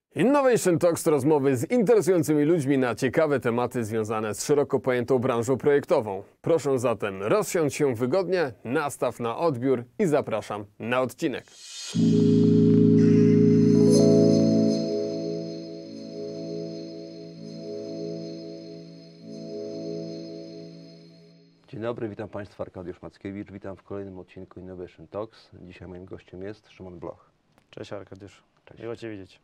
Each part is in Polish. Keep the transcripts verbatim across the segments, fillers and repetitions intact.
Innovation Talks to rozmowy z interesującymi ludźmi na ciekawe tematy związane z szeroko pojętą branżą projektową. Proszę zatem rozsiądź się wygodnie, nastaw na odbiór i zapraszam na odcinek. Dzień dobry, witam Państwa, Arkadiusz Mackiewicz, witam w kolejnym odcinku Innovation Talks. Dzisiaj moim gościem jest Szymon Bloch. Cześć Arkadiusz, Cześć. miło Cię widzieć.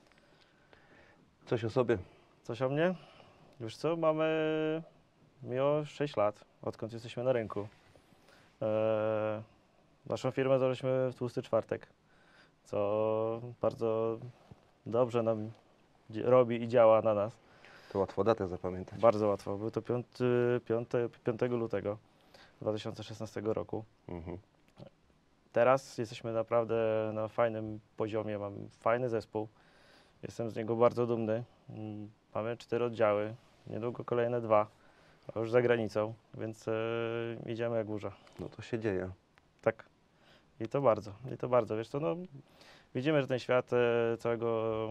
Coś o sobie? Coś o mnie? Wiesz co, mamy miło sześć lat, odkąd jesteśmy na rynku. Eee, naszą firmę założyliśmy w tłusty czwartek, co bardzo dobrze nam robi i działa na nas. To łatwo datę zapamiętać. Bardzo łatwo, był to piątego lutego dwa tysiące szesnastego roku. Mhm. Teraz jesteśmy naprawdę na fajnym poziomie, mam fajny zespół. Jestem z niego bardzo dumny. Mamy cztery oddziały, niedługo kolejne dwa, a już za granicą, więc e, idziemy jak burza. No to się dzieje. Tak. I to bardzo, i to bardzo. Wiesz co, no, widzimy, że ten świat e, całego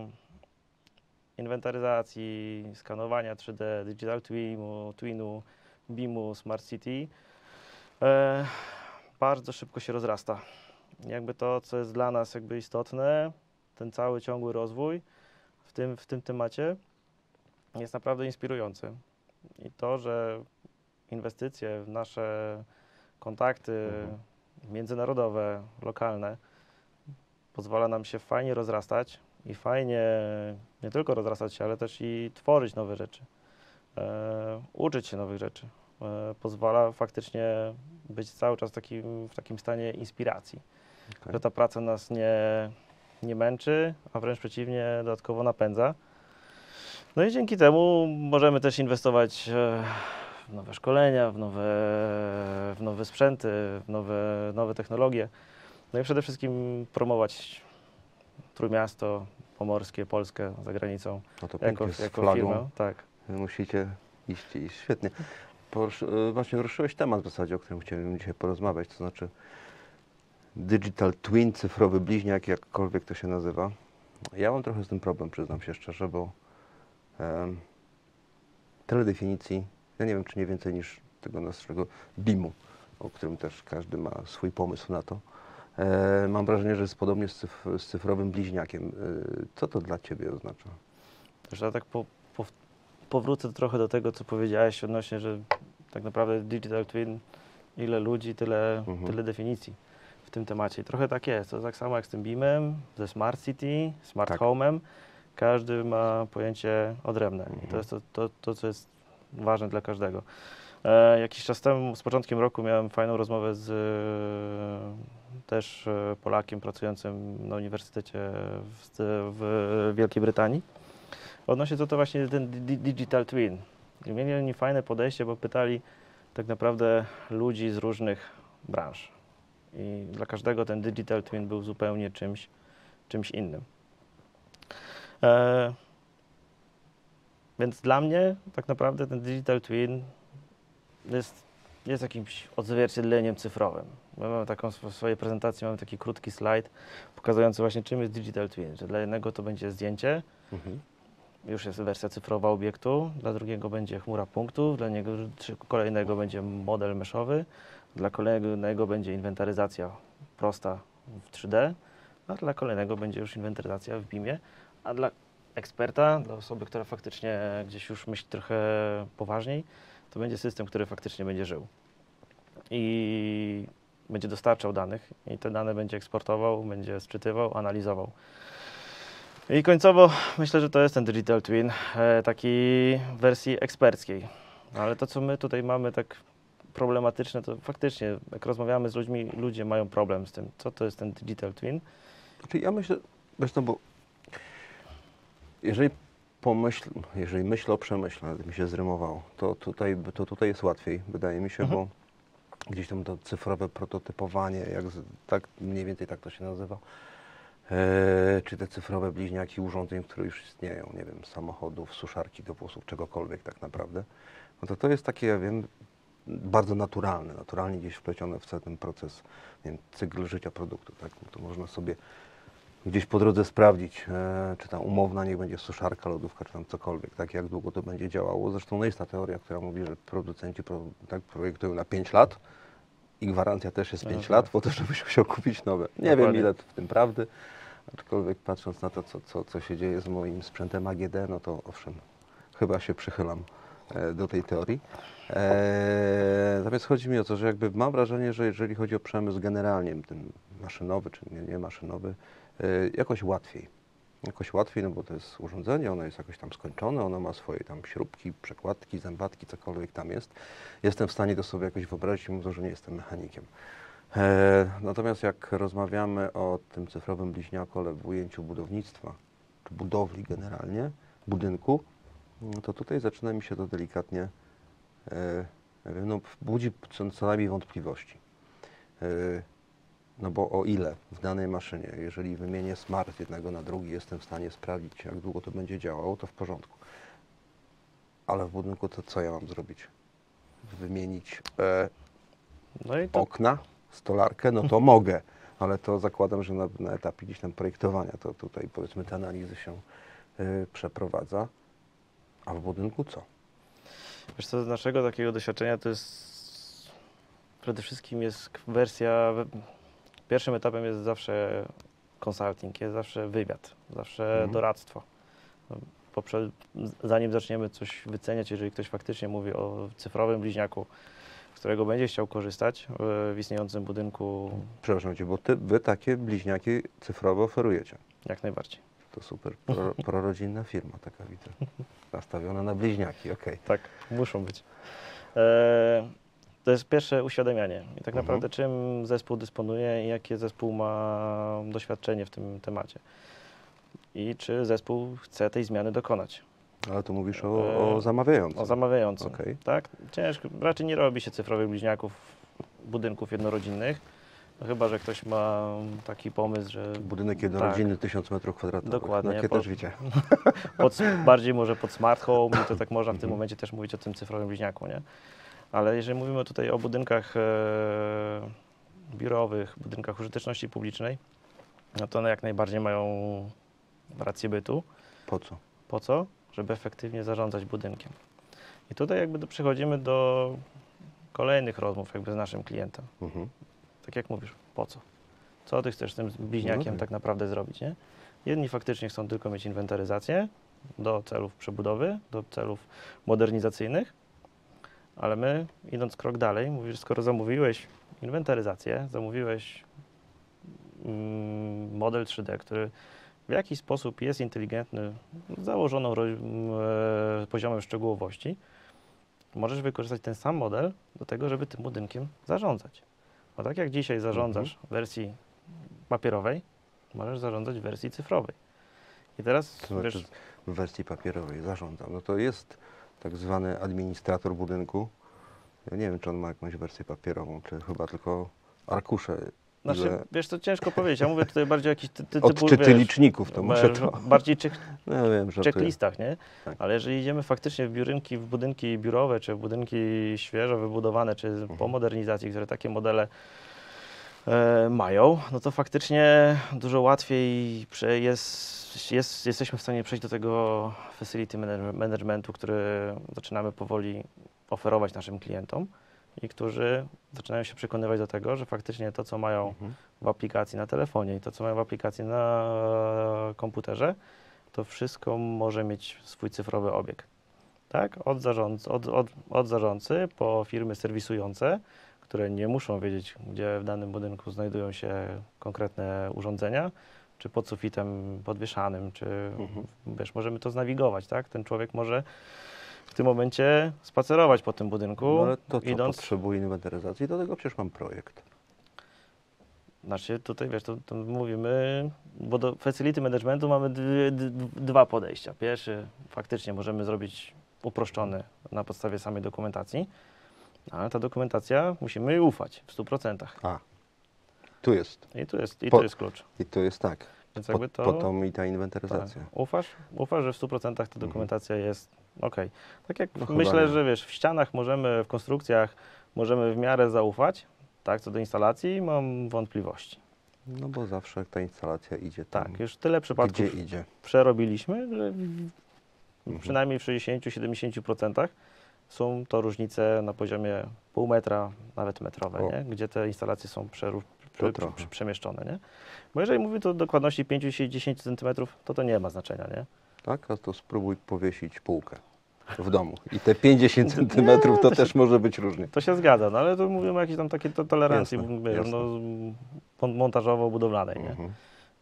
inwentaryzacji, skanowania trzy D, Digital Twinu, Twinu, bimu, Smart City e, bardzo szybko się rozrasta. Jakby to, co jest dla nas jakby istotne, ten cały ciągły rozwój w tym, w tym temacie jest naprawdę inspirujący. I to, że inwestycje w nasze kontakty Mhm. międzynarodowe, lokalne pozwala nam się fajnie rozrastać i fajnie nie tylko rozrastać się, ale też i tworzyć nowe rzeczy, e, uczyć się nowych rzeczy. E, pozwala faktycznie być cały czas takim, w takim stanie inspiracji, Okay. że ta praca nas nie, nie męczy, a wręcz przeciwnie, dodatkowo napędza. No i dzięki temu możemy też inwestować w nowe szkolenia, w nowe, w nowe sprzęty, w nowe, nowe technologie. No i przede wszystkim promować Trójmiasto Pomorskie, Polskę za granicą No to jako, pięknie, z jako flagą. firmę. Tak. Musicie iść, iść. Świetnie. Porusz, właśnie ruszyłeś temat w zasadzie, o którym chciałem dzisiaj porozmawiać, to znaczy Digital Twin, cyfrowy bliźniak, jakkolwiek to się nazywa. Ja mam trochę z tym problem, przyznam się szczerze, bo um, tyle definicji, ja nie wiem, czy nie więcej niż tego naszego bimu, o którym też każdy ma swój pomysł na to. E, mam wrażenie, że jest podobnie z, cyf z cyfrowym bliźniakiem. E, co to dla Ciebie oznacza? Że ja tak po, po, powrócę trochę do tego, co powiedziałeś odnośnie, że tak naprawdę Digital Twin, ile ludzi, tyle, Mhm. tyle definicji w tym temacie. I trochę tak jest. To tak samo jak z tym BIM-em, ze Smart City, Smart Tak. Home'em. Każdy ma pojęcie odrębne. Mhm. I to jest to, to, to, co jest ważne dla każdego. E, jakiś czas temu, z początkiem roku, miałem fajną rozmowę z e, też e, Polakiem pracującym na uniwersytecie w, w Wielkiej Brytanii. Odnośnie to, to właśnie ten di Digital Twin. I mieli oni fajne podejście, bo pytali tak naprawdę ludzi z różnych branż. I dla każdego ten Digital Twin był zupełnie czymś, czymś innym. E, więc dla mnie tak naprawdę ten Digital Twin jest, jest jakimś odzwierciedleniem cyfrowym. My mamy taką w swojej prezentacji, mamy taki krótki slajd pokazujący właśnie, czym jest Digital Twin. Że dla jednego to będzie zdjęcie, Mhm. już jest wersja cyfrowa obiektu, dla drugiego będzie chmura punktów, dla niego kolejnego będzie model meszowy, dla kolejnego będzie inwentaryzacja prosta w trzy D, a dla kolejnego będzie już inwentaryzacja w bimie, a dla eksperta, dla osoby, która faktycznie gdzieś już myśli trochę poważniej, to będzie system, który faktycznie będzie żył i będzie dostarczał danych i te dane będzie eksportował, będzie sczytywał, analizował. I końcowo myślę, że to jest ten Digital Twin, e, takiej wersji eksperckiej. Ale to, co my tutaj mamy tak problematyczne, to faktycznie, jak rozmawiamy z ludźmi, ludzie mają problem z tym, co to jest ten Digital Twin. Znaczy ja myślę, wiesz, no bo jeżeli pomyśl, jeżeli myślę o przemyśle, nawet mi się zrymowało, to tutaj, to tutaj jest łatwiej, wydaje mi się, Mhm. bo gdzieś tam to cyfrowe prototypowanie, jak z, tak mniej więcej tak to się nazywa, e, czy te cyfrowe bliźniaki urządzeń, które już istnieją, nie wiem, samochodów, suszarki do włosów, czegokolwiek tak naprawdę, no to to jest takie, ja wiem, bardzo naturalne, naturalnie gdzieś wplecione w cały ten proces, nie wiem, cykl życia produktu, tak? To można sobie gdzieś po drodze sprawdzić, e, czy tam umowna niech będzie suszarka, lodówka, czy tam cokolwiek, tak jak długo to będzie działało. Zresztą no jest ta teoria, która mówi, że producenci pro, tak projektują na pięć lat i gwarancja też jest No, pięć tak. lat, po to, żebyś musiał kupić nowe. Nie Dokładnie. wiem, ile w tym prawdy, aczkolwiek patrząc na to, co, co, co się dzieje z moim sprzętem A G D, no to owszem, chyba się przychylam e, do tej teorii. E, natomiast chodzi mi o to, że jakby mam wrażenie, że jeżeli chodzi o przemysł generalnie, ten maszynowy czy nie, nie maszynowy, e, jakoś łatwiej. Jakoś łatwiej, no bo to jest urządzenie, ono jest jakoś tam skończone, ono ma swoje tam śrubki, przekładki, zębatki, cokolwiek tam jest. Jestem w stanie to sobie jakoś wyobrazić, mimo że nie jestem mechanikiem. E, natomiast jak rozmawiamy o tym cyfrowym bliźniaku, ale w ujęciu budownictwa, czy budowli generalnie, budynku, no to tutaj zaczyna mi się to delikatnie, e, nie wiem, no, budzi co, co najmniej wątpliwości. E, no bo o ile w danej maszynie, jeżeli wymienię smart z jednego na drugi, jestem w stanie sprawdzić, jak długo to będzie działało, to w porządku. Ale w budynku to co ja mam zrobić? Wymienić e, No i to okna, stolarkę, no to mogę, ale to zakładam, że na, na etapie gdzieś tam projektowania to tutaj powiedzmy te analizy się y, przeprowadza, a w budynku co? wiesz co, z naszego takiego doświadczenia to jest przede wszystkim jest wersja, pierwszym etapem jest zawsze consulting, jest zawsze wywiad, zawsze Mhm. doradztwo. Poprze, zanim zaczniemy coś wyceniać, jeżeli ktoś faktycznie mówi o cyfrowym bliźniaku, z którego będzie chciał korzystać w istniejącym budynku, Przepraszam Cię, bo ty, Wy takie bliźniaki cyfrowe oferujecie. jak najbardziej. To super, pro, prorodzinna firma taka widzę, nastawiona na bliźniaki, okej. Tak, muszą być. E, to jest pierwsze uświadamianie. I tak Mhm. naprawdę czym zespół dysponuje i jakie zespół ma doświadczenie w tym temacie. I czy zespół chce tej zmiany dokonać. Ale tu mówisz o, E, o zamawiającym. O zamawiającym. Okej. Tak? Ciężko, raczej nie robi się cyfrowych bliźniaków budynków jednorodzinnych. No chyba że ktoś ma taki pomysł, że Budynek jednorodzinny, tysiąc metrów kwadratowych. Dokładnie, No, takie po- też widzę. pod, bardziej może pod smart home i to tak można w tym Mhm. momencie też mówić o tym cyfrowym bliźniaku, nie? Ale jeżeli mówimy tutaj o budynkach e, biurowych, budynkach użyteczności publicznej, no to one jak najbardziej mają rację bytu. Po co? Po co? Żeby efektywnie zarządzać budynkiem. I tutaj jakby do, przechodzimy do kolejnych rozmów jakby z naszym klientem. Mhm. Tak jak mówisz, po co? Co ty chcesz z tym bliźniakiem No tak naprawdę zrobić, nie? Jedni faktycznie chcą tylko mieć inwentaryzację do celów przebudowy, do celów modernizacyjnych, ale my, idąc krok dalej, mówisz, skoro zamówiłeś inwentaryzację, zamówiłeś mm, model trzy D, który w jakiś sposób jest inteligentny, z założoną ro- m, e, poziomem szczegółowości, możesz wykorzystać ten sam model do tego, żeby tym budynkiem zarządzać. Bo tak jak dzisiaj zarządzasz w wersji papierowej, możesz zarządzać w wersji cyfrowej. I teraz, To znaczy wiesz, w wersji papierowej zarządzam. No to jest tak zwany administrator budynku. Ja nie wiem, czy on ma jakąś wersję papierową, czy chyba tylko arkusze. znaczy, ile- wiesz, to ciężko powiedzieć. Ja mówię tutaj bardziej o jakichś ty, ty, Odczyty wiesz, liczników, to muszę to... bardziej czek, No ja wiem, że to jest. checklistach, nie? Tak. Ale jeżeli idziemy faktycznie w budynki, w budynki biurowe, czy w budynki świeżo wybudowane, czy Mhm. po modernizacji, które takie modele e, mają, no to faktycznie dużo łatwiej prze- jest, jest, jesteśmy w stanie przejść do tego facility manage- managementu, który zaczynamy powoli oferować naszym klientom i którzy zaczynają się przekonywać do tego, że faktycznie to, co mają Mhm. w aplikacji na telefonie i to, co mają w aplikacji na komputerze, to wszystko może mieć swój cyfrowy obieg. Tak? Od, zarządcy, od, od, od zarządcy po firmy serwisujące, które nie muszą wiedzieć, gdzie w danym budynku znajdują się konkretne urządzenia, czy pod sufitem podwieszanym, czy Mhm. wiesz, możemy to znawigować, tak? Ten człowiek może w tym momencie spacerować po tym budynku, No ale to co idąc... potrzebuje inwentaryzacji, do tego przecież mam projekt. Znaczy tutaj, wiesz, to, to mówimy, bo do facility managementu mamy d- d- dwa podejścia. Pierwszy, faktycznie możemy zrobić uproszczony na podstawie samej dokumentacji, ale ta dokumentacja musimy jej ufać w stu procentach. A, tu jest. I tu jest, i Po- tu jest klucz. I to jest tak. Więc Po, jakby to... po to mi ta tak, inwentaryzacja. ufasz, ufasz, że w stu procentach ta Mhm. dokumentacja jest ok. Tak jak No chyba myślę, nie. że wiesz, w ścianach możemy, w konstrukcjach możemy w miarę zaufać, tak, co do instalacji mam wątpliwości. No bo zawsze jak ta instalacja idzie tam, Tak, już tyle przypadków gdzie idzie. przerobiliśmy, że w- Mhm. przynajmniej w sześćdziesięciu do siedemdziesięciu procent są to różnice na poziomie pół metra, nawet metrowe, O. nie? Gdzie te instalacje są przeru- To prze, trochę. prze, przemieszczone. Nie? Bo jeżeli mówimy tu o dokładności pięć do dziesięciu centymetrów, to to nie ma znaczenia. Nie? Tak, a to spróbuj powiesić półkę w domu. I te pięćdziesiąt centymetrów to to też może być różnie. To się zgadza, no ale tu mówimy o jakiejś tam takiej to- tolerancji Jasne, wiesz, jasne. no, mon- montażowo-budowlanej. Nie? Mhm.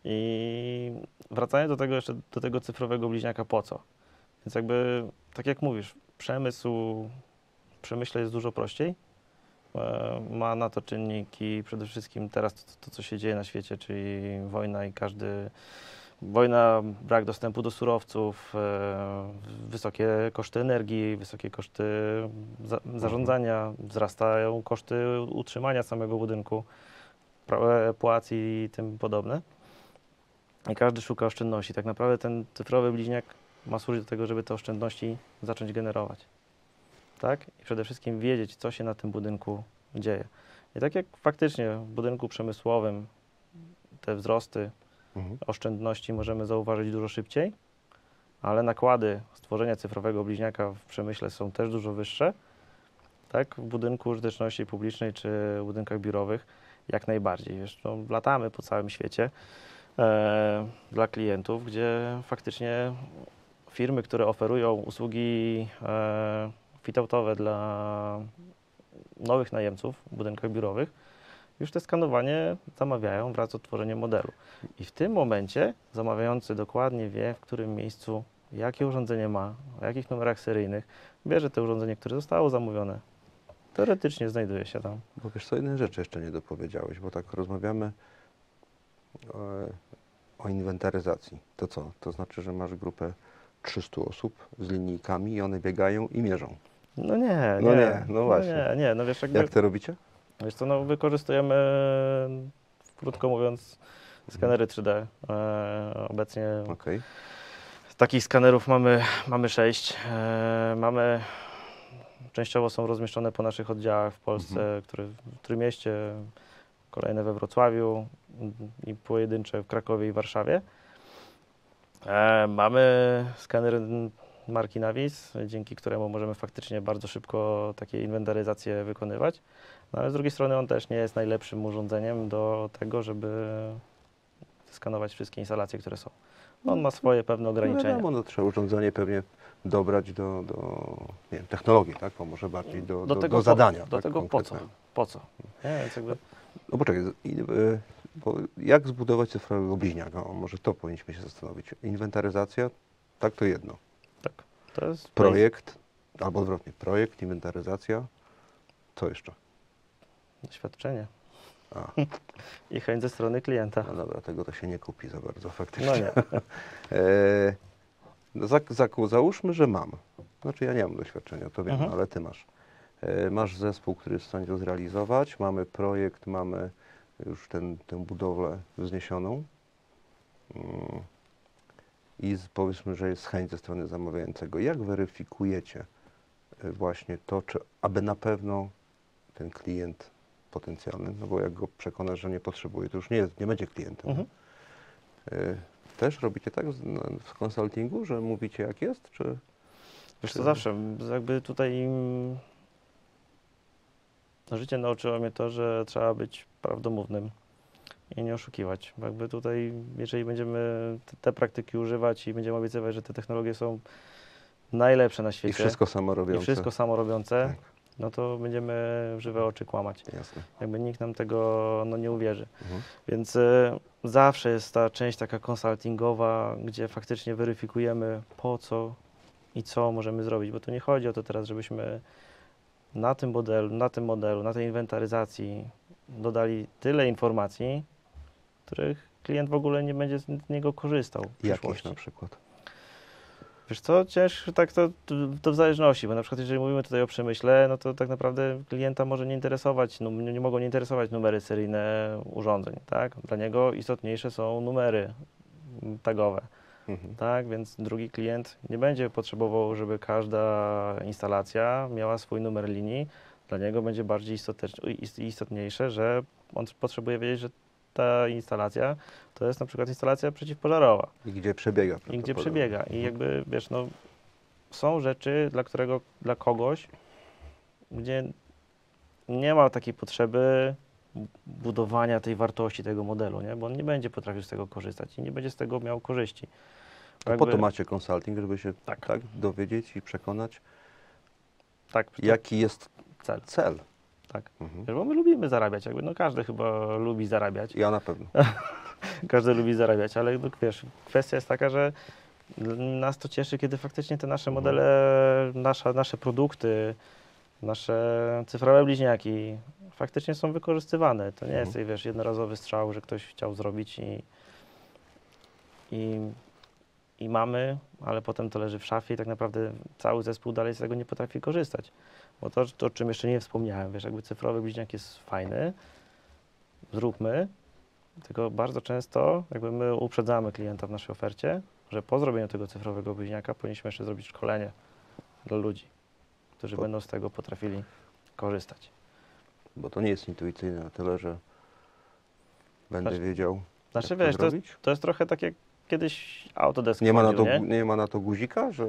I wracając do tego jeszcze, do tego cyfrowego bliźniaka, po co? Więc jakby, tak jak mówisz, przemysł, w przemyśle jest dużo prościej. E, Ma na to czynniki, przede wszystkim teraz to, to, co się dzieje na świecie, czyli wojna i każdy, wojna, brak dostępu do surowców, e, wysokie koszty energii, wysokie koszty za, zarządzania, wzrastają koszty utrzymania samego budynku, pra- płac i tym podobne. I każdy szuka oszczędności. Tak naprawdę ten cyfrowy bliźniak ma służyć do tego, żeby te oszczędności zacząć generować. Tak? I przede wszystkim wiedzieć, co się na tym budynku dzieje. I tak jak faktycznie w budynku przemysłowym te wzrosty Mhm. oszczędności możemy zauważyć dużo szybciej, ale nakłady stworzenia cyfrowego bliźniaka w przemyśle są też dużo wyższe. Tak? W budynku użyteczności publicznej czy w budynkach biurowych jak najbardziej. Wiesz, no, latamy po całym świecie e, dla klientów, gdzie faktycznie firmy, które oferują usługi e, fit-outowe dla nowych najemców w budynkach biurowych, już te skanowanie zamawiają wraz z odtworzeniem modelu. I w tym momencie zamawiający dokładnie wie, w którym miejscu, jakie urządzenie ma, o jakich numerach seryjnych, bierze to urządzenie, które zostało zamówione. Teoretycznie znajduje się tam. Bo wiesz co, jednej rzeczy jeszcze nie dopowiedziałeś, bo tak rozmawiamy e, o inwentaryzacji. To co? To znaczy, że masz grupę trzystu osób z linijkami i one biegają i mierzą. No nie, No nie. nie, no właśnie. Nie, nie, no wiesz, jakby, Jak to robicie? wiesz co, no wykorzystujemy, krótko mówiąc, skanery trzy D. E, obecnie Okej. takich skanerów mamy, mamy sześć. E, mamy, częściowo są rozmieszczone po naszych oddziałach w Polsce, Mhm. które, w Trójmieście, kolejne we Wrocławiu i pojedyncze w Krakowie i Warszawie. E, mamy skaner marki Navis, dzięki któremu możemy faktycznie bardzo szybko takie inwentaryzacje wykonywać. No ale z drugiej strony on też nie jest najlepszym urządzeniem do tego, żeby skanować wszystkie instalacje, które są. On ma swoje pewne No ograniczenia. wiadomo, no trzeba urządzenie pewnie dobrać do, do nie wiem, technologii, tak? A może bardziej do, do, do, tego po- zadania. Do tak, tego po co? konkretnego. Po co? Nie, więc jakby, No poczekaj, z- i, y, bo jak zbudować cyfrowego bliźniaka? O, może to powinniśmy się zastanowić. Inwentaryzacja, tak to jedno. tak, to jest Projekt, albo odwrotnie, projekt, inwentaryzacja, co jeszcze? doświadczenie A, i chęć ze strony klienta. no dobra, tego to się nie kupi za bardzo No faktycznie. nie. E, no za, za, załóżmy, że mam. Znaczy ja nie mam doświadczenia, to wiem, Mhm. ale ty masz. E, masz zespół, który jest w stanie to zrealizować, mamy projekt, mamy już ten, tę budowlę wzniesioną. Mm. I z, powiedzmy, że jest chęć ze strony zamawiającego. Jak weryfikujecie y, właśnie to, czy aby na pewno ten klient potencjalny, no bo jak go przekonasz, że nie potrzebuje, to już nie, jest, nie będzie klientem. Mhm. Y, też robicie tak z- no, w konsultingu, że mówicie jak jest, czy... Wiesz czy- co, zawsze, jakby tutaj mm, no, życie nauczyło mnie to, że trzeba być prawdomównym i nie oszukiwać. Bo jakby tutaj, jeżeli będziemy te, te praktyki używać i będziemy obiecywać, że te technologie są najlepsze na świecie I wszystko samorobiące. i wszystko samorobiące, Tak. no to będziemy w żywe oczy kłamać. Jasne. Jakby nikt nam tego no, nie uwierzy. Mhm. Więc e, zawsze jest ta część taka konsultingowa, gdzie faktycznie weryfikujemy po co i co możemy zrobić, bo tu nie chodzi o to teraz, żebyśmy na tym modelu, na tym modelu, na tej inwentaryzacji dodali tyle informacji, których klient w ogóle nie będzie z niego korzystał w Jakich przyszłości. na przykład? Wiesz co, ciężko tak to, to w zależności, bo na przykład jeżeli mówimy tutaj o przemyśle, no to tak naprawdę klienta może nie interesować, no, nie, nie mogą nie interesować numery seryjne urządzeń, tak? Dla niego istotniejsze są numery tagowe, Mhm. tak? Więc drugi klient nie będzie potrzebował, żeby każda instalacja miała swój numer linii. Dla niego będzie bardziej istotne- ist- istotniejsze, że on potrzebuje wiedzieć, że ta instalacja to jest na przykład instalacja przeciwpożarowa I gdzie przebiega. i gdzie prawdopodobnie. przebiega. I jakby, wiesz, no, są rzeczy, dla którego, dla kogoś, gdzie nie ma takiej potrzeby budowania tej wartości tego modelu, nie? Bo on nie będzie potrafił z tego korzystać i nie będzie z tego miał korzyści. A Jakby- po to macie consulting, żeby się Tak. tak dowiedzieć i przekonać, Tak, jaki jest cel. cel. Tak. Mhm. Wiesz, bo my lubimy zarabiać, jakby, no każdy chyba lubi zarabiać, Ja na pewno. każdy lubi zarabiać, ale no, wiesz, kwestia jest taka, że nas to cieszy, kiedy faktycznie te nasze Mhm. modele, nasza, nasze produkty, nasze cyfrowe bliźniaki faktycznie są wykorzystywane. To nie Mhm. jest, wiesz, jednorazowy strzał, że ktoś chciał zrobić i, i, i mamy, ale potem to leży w szafie i tak naprawdę cały zespół dalej z tego nie potrafi korzystać. Bo to, to o czym jeszcze nie wspomniałem, wiesz, jakby cyfrowy bliźniak jest fajny, zróbmy, tylko bardzo często jakby my uprzedzamy klienta w naszej ofercie, że po zrobieniu tego cyfrowego bliźniaka powinniśmy jeszcze zrobić szkolenie dla ludzi, którzy To- będą z tego potrafili korzystać. Bo to nie jest intuicyjne na tyle, że będę Znaczy- wiedział, Znaczy jak to wiesz, to jest, zrobić. to jest trochę tak jak kiedyś Autodesk Nie ma, na wchodził, to, nie? nie ma na to guzika, że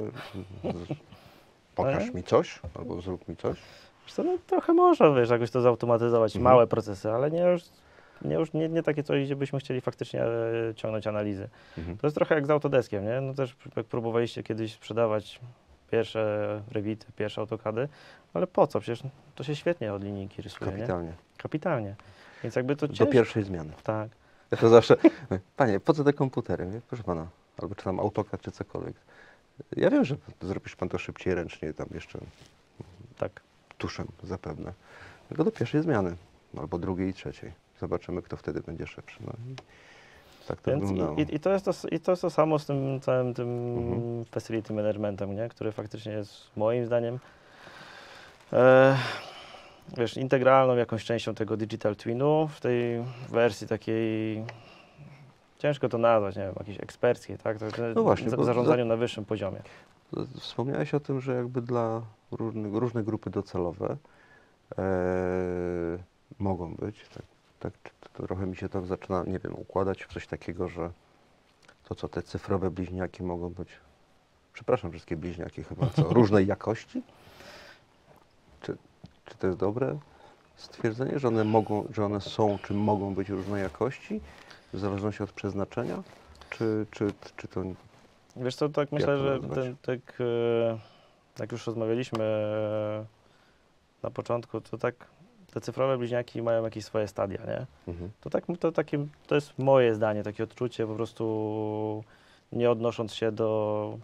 pokaż Nie? mi coś albo zrób mi coś. Wiesz co, no, trochę można, wiesz, jakoś to zautomatyzować, Mhm. małe procesy, ale nie już, nie, już nie, nie takie coś, gdzie byśmy chcieli faktycznie e, ciągnąć analizy. Mhm. To jest trochę jak z Autodeskiem, nie? No też jak próbowaliście kiedyś sprzedawać pierwsze Revity, pierwsze AutoCADy, ale po co? Przecież to się świetnie od linijki rysuje, nie? Kapitalnie. Kapitalnie. Więc jakby to Do ciężko. pierwszej zmiany. Tak. Ja to zawsze, panie, po co te komputery? Mówię, proszę pana, albo czy tam AutoCAD, czy cokolwiek. Ja wiem, że zrobisz pan to szybciej, ręcznie, tam jeszcze Tak. tuszem zapewne. Tylko do pierwszej zmiany, albo drugiej i trzeciej. Zobaczymy, kto wtedy będzie szybszy. No i tak to Więc wyglądało. i, i, i, to jest to, I to jest to samo z tym całym tym Mhm. facility managementem, nie? Który faktycznie jest moim zdaniem e, wiesz, integralną jakąś częścią tego digital twinu w tej wersji takiej, ciężko to nazwać, nie wiem, jakiejś eksperckiej, tak? To, to No właśnie, za- bo zarządzaniu na wyższym poziomie. Wspomniałeś o tym, że jakby dla różnych, różne grupy docelowe e, mogą być, tak, tak, to, to trochę mi się to zaczyna, nie wiem, układać w coś takiego, że to co, te cyfrowe bliźniaki mogą być, przepraszam, wszystkie bliźniaki chyba, co, różnej jakości? Czy, czy to jest dobre stwierdzenie, że one mogą, że one są, czy mogą być różnej jakości, w zależności od przeznaczenia? Czy, czy, czy to... Wiesz co, tak myślę, to że nazwać? ten, tak, e, jak już rozmawialiśmy e, na początku, to tak te cyfrowe bliźniaki mają jakieś swoje stadia, nie? Mhm. To, tak, to, takie, to jest moje zdanie, takie odczucie, po prostu nie odnosząc się do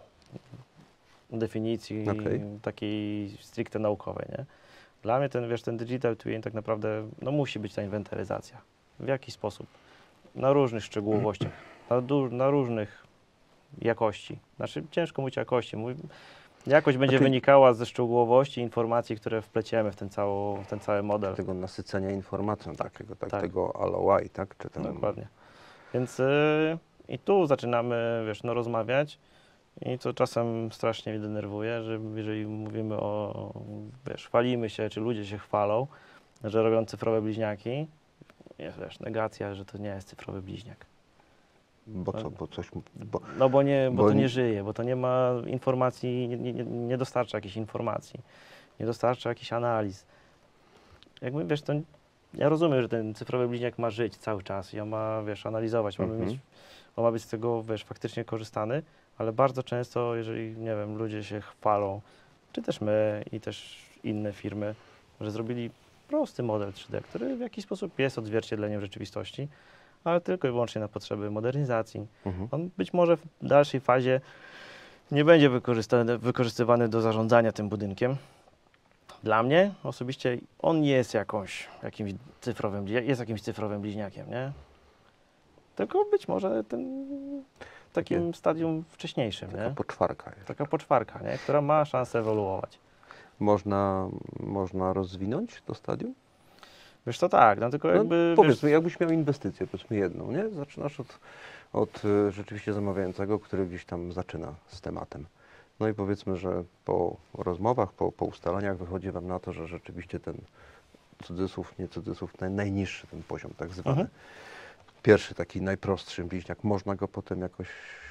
definicji Okej. takiej stricte naukowej, nie? Dla mnie ten, wiesz, ten digital twin tak naprawdę, no musi być ta inwentaryzacja. W jaki sposób? Na różnych szczegółowościach, na, du- na różnych jakości. Znaczy ciężko mówić o jakości. Mówi, jakość będzie Znaczy- wynikała ze szczegółowości informacji, które wpleciemy w ten, cało, w ten cały model. Tego nasycenia informacją takiego, tak, tak. tego L O I, tak? Czy tam... Dokładnie. Więc y, i tu zaczynamy, wiesz, no rozmawiać i to czasem strasznie mnie denerwuje, że jeżeli mówimy o, wiesz, chwalimy się, czy ludzie się chwalą, że robią cyfrowe bliźniaki, jest, wiesz, negacja, że to nie jest cyfrowy bliźniak. Bo co, bo coś... Bo... No bo, nie, bo, Bo to nie- nie żyje, bo to nie ma informacji, nie, nie, nie dostarcza jakichś informacji, nie dostarcza jakichś analiz. Jakby, wiesz, to ja rozumiem, że ten cyfrowy bliźniak ma żyć cały czas i on ma, wiesz, analizować, mamy Mhm. mieć, on ma być z tego, wiesz, faktycznie korzystany, ale bardzo często, jeżeli, nie wiem, ludzie się chwalą, czy też my i też inne firmy, że zrobili prosty model trzy D, który w jakiś sposób jest odzwierciedleniem rzeczywistości, ale tylko i wyłącznie na potrzeby modernizacji. Mhm. On być może w dalszej fazie nie będzie wykorzystany, wykorzystywany do zarządzania tym budynkiem. Dla mnie osobiście on jest jakąś, jakimś cyfrowym, jest jakimś cyfrowym bliźniakiem, nie? Tylko być może ten, w takim stadium wcześniejszym, Taka nie? poczwarka jest. Taka poczwarka, nie? Która ma szansę ewoluować. Można, można rozwinąć to stadium? Wiesz co, tak, no tylko No, jakby... powiedzmy, wiesz, jakbyś miał inwestycję, powiedzmy jedną, nie? Zaczynasz od, od y, rzeczywiście zamawiającego, który gdzieś tam zaczyna z tematem. No i powiedzmy, że po rozmowach, po, po ustaleniach wychodzi Wam na to, że rzeczywiście ten cudzysłów, nie cudzysłów, ten najniższy ten poziom tak zwany, Mhm. pierwszy taki najprostszy bliźniak, można go potem jakoś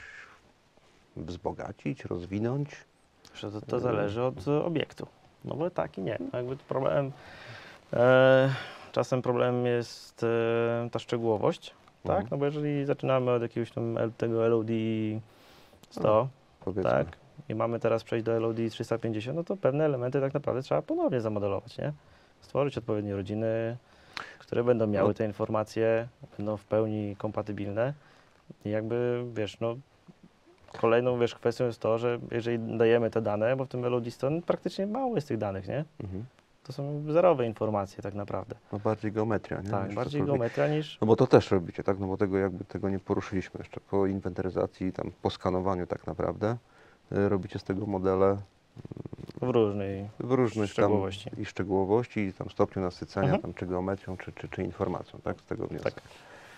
wzbogacić, rozwinąć? Że to, to zależy od e, obiektu. No bo tak i nie. No jakby to problem, e, czasem problemem jest e, ta szczegółowość, tak? Mhm. No bo jeżeli zaczynamy od jakiegoś tam L- tego L O D sto, Powiedzmy. tak? I mamy teraz przejść do L O D trzysta pięćdziesiąt, no to pewne elementy tak naprawdę trzeba ponownie zamodelować, nie? Stworzyć odpowiednie rodziny, które będą miały No. te informacje, będą w pełni kompatybilne. I jakby, wiesz, no kolejną, wiesz, kwestią jest to, że jeżeli dajemy te dane, bo w tym L O D sto no, praktycznie mało jest tych danych, nie? Mhm. To są zerowe informacje tak naprawdę. No bardziej geometria, nie? Tak, Niż bardziej cokolwiek. geometria niż... No bo to też robicie, tak? No bo tego jakby tego nie poruszyliśmy jeszcze. Po inwentaryzacji, tam po skanowaniu tak naprawdę, y, robicie z tego modele w różnej w różnych szczegółowości. tam i szczegółowości, i tam stopniu nasycenia, Mhm. tam czy geometrią, czy, czy, czy informacją, tak? Z tego wniosek. Tak.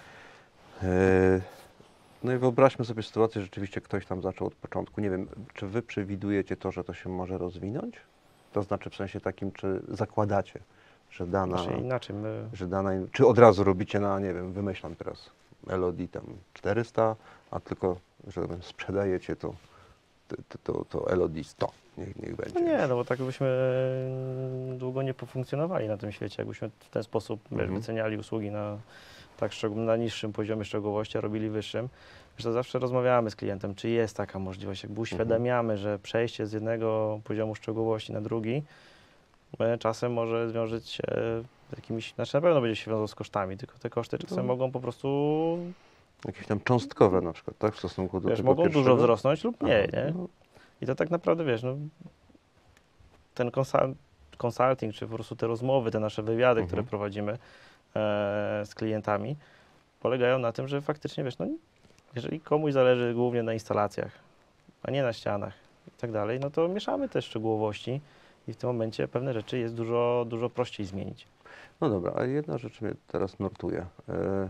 Y, no i wyobraźmy sobie sytuację, że rzeczywiście ktoś tam zaczął od początku. Nie wiem, czy wy przewidujecie to, że to się może rozwinąć? To znaczy w sensie takim, czy zakładacie, że dana... Znaczy inaczej, my... że dana, czy od razu robicie na, nie wiem, wymyślam teraz, L O D tam czterysta, a tylko, że tak powiem, sprzedajecie to, to, to, to L O D sto, niech, niech będzie. No nie, no bo tak byśmy mm, długo nie pofunkcjonowali na tym świecie, jakbyśmy w ten sposób wiesz, Mhm. wyceniali usługi na, tak szczegół- na niższym poziomie szczegółowości, a robili wyższym. Wiesz, to zawsze rozmawiamy z klientem, czy jest taka możliwość, jakby uświadamiamy, że przejście z jednego poziomu szczegółowości na drugi e, czasem może związać się z jakimiś, znaczy na pewno będzie się wiązało z kosztami, tylko te koszty czasem No. mogą po prostu, Jakieś tam cząstkowe na przykład, tak, w stosunku do wiesz, tego mogą pierwszego? dużo wzrosnąć lub nie, Aha, nie? no, I to tak naprawdę, wiesz, no, ten konsul- consulting, czy po prostu te rozmowy, te nasze wywiady, Mhm. które prowadzimy e, z klientami, polegają na tym, że faktycznie, wiesz, no, jeżeli komuś zależy głównie na instalacjach, a nie na ścianach i tak dalej, no to mieszamy te szczegółowości i w tym momencie pewne rzeczy jest dużo, dużo prościej zmienić. no dobra, a jedna rzecz mnie teraz nurtuje. E,